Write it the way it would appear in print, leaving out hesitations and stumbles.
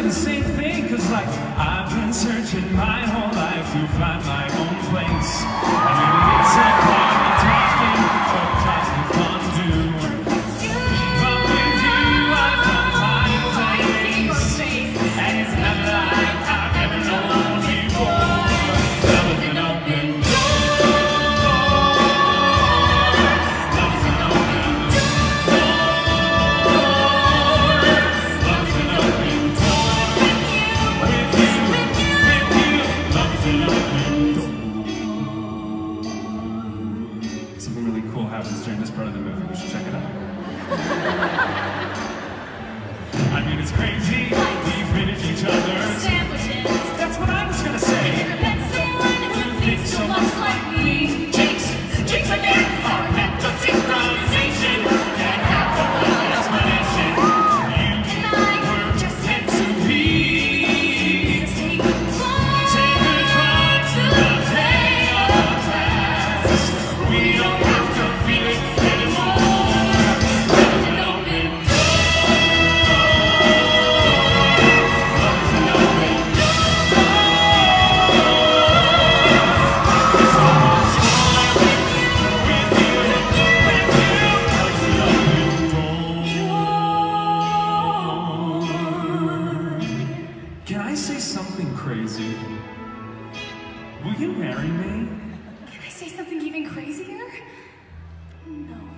the same thing, cause like I've been searching my whole life to find my own place. I mean, it's a party talking or chocolate fondue. But with you, I found my place, and it's not like I've ever known before. Love is an open door. Love is an open door. Love is an open door. With you, love is an open door. Something really cool happens during this part of the movie. We should check it out. I mean, it's crazy. We've been at each other's sandwiches. That's what I was gonna say. Never met someone who thinks so much like me. Jinx again. Our mental synchronization can't have a full explanation. You and I were just meant to be. Say goodbye to the day of the past. We don't have to feel it anymore. Love is an open door. Love is an open door. There's so much more with you. Love is an open door. Can I say something crazy? Will you marry me? Can I say something even crazier? No.